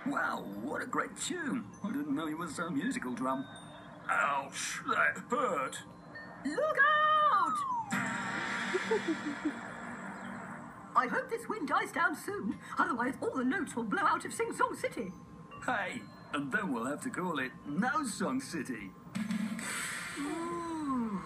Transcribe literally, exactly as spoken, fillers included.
Wow, what a great tune. I didn't know you were so musical, Drum. Ouch, that hurt. Look out! I hope this wind dies down soon, otherwise all the notes will blow out of Sing Song City. Hey, and then we'll have to call it No Song City. Mm.